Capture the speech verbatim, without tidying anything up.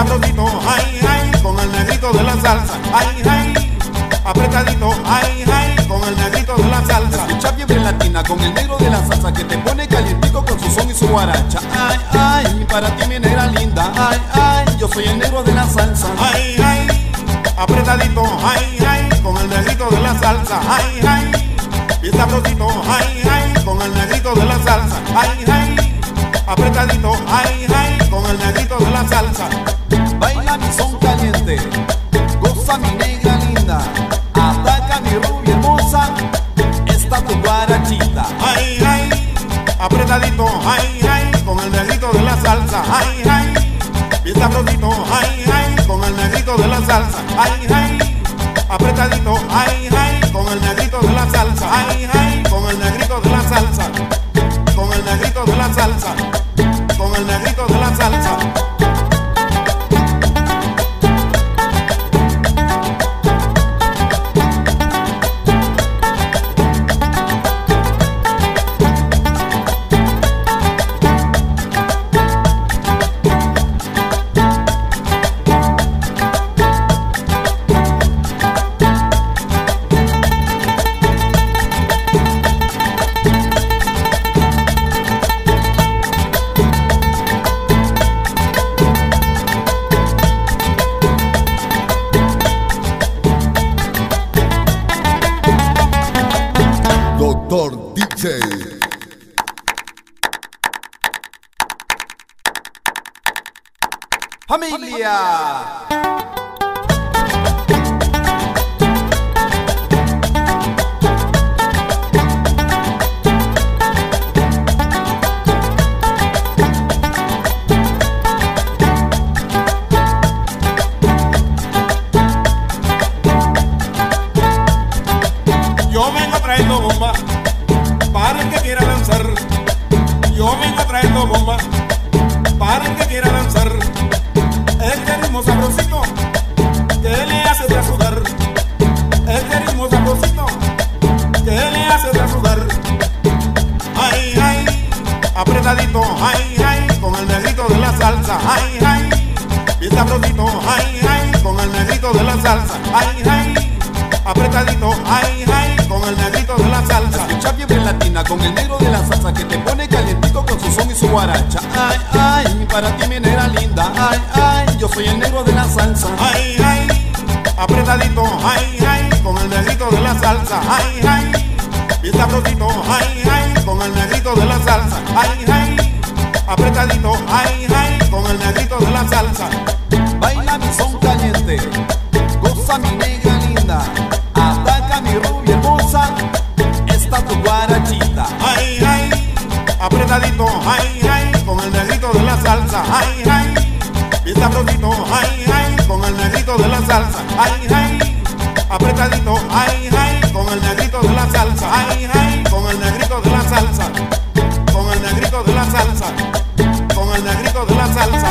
sabrosito, ay, ay, con el negrito de la salsa, ay, ay, apretadito, ay, ay, con el negrito de la salsa. Escucha fiebre latina con el negro de la salsa que te pone calientico con su son y su guaracha. Ay, ay, para ti mi negra linda, ay, ay, yo soy el negro de la salsa. Ay, ay, apretadito, ay, ay, con el negrito de la salsa, ay, ay, bien sabrosito, ay, ay, con el negrito de la salsa, ay, ay, apretadito, ay, ay, con el negrito de la salsa. Baila mi son caliente, goza mi negra linda, ataca mi rubia hermosa, esta tu guarachita. Ay, ay, apretadito, ay, ay, con el negrito de la salsa, ay, ay, bien sabrosito, ay, ay, con el negrito de la salsa, ay, ay, apretadito, ay, ay, con el negrito de la salsa, ay, ay, con el negrito de la salsa, con el negrito de la salsa, con el negrito de la salsa. Doctor D J. ¡Familia! Yo vengo trayendo bomba para el que quiera danzar. Yo vengo trayendo bomba para el que quiera danzar. Este ritmo sabrosito que le hace de sudar. Este ritmo sabrosito que le hace de sudar. Ay, ay, apretadito, ay, ay, con el negrito de la salsa. Ay, ay, bien sabrosito, ay, ay, con el negrito de la salsa. Ay, ay, apretadito, ay, ay, con el negrito de la salsa. Escucha fiebre latina con el negro de la salsa que te pone calientico con su son y su guaracha. Ay, ay, para ti mi negra linda, ay, ay, yo soy el negro de la salsa. Ay, ay, apretadito, ay, ay, con el negrito de la salsa. Ay, ay, bien sabrosito, ay, ay, con el negrito de la salsa. Ay, ay, apretadito, ay, ay, con el negrito de la salsa. Baila mi son caliente, goza mi negra linda, ataca mi rubia hermosa, esta tu guarachita. Ay, ay, apretadito, ay, ay, con el negrito de la salsa. Ay, ay, bien sabrosito, ay, ay, con el negrito de la salsa. Ay, ay, apretadito, ay, ay, con el negrito de la salsa. Ay, ay, con el negrito de la salsa, con el negrito de la salsa, con el negrito de la salsa.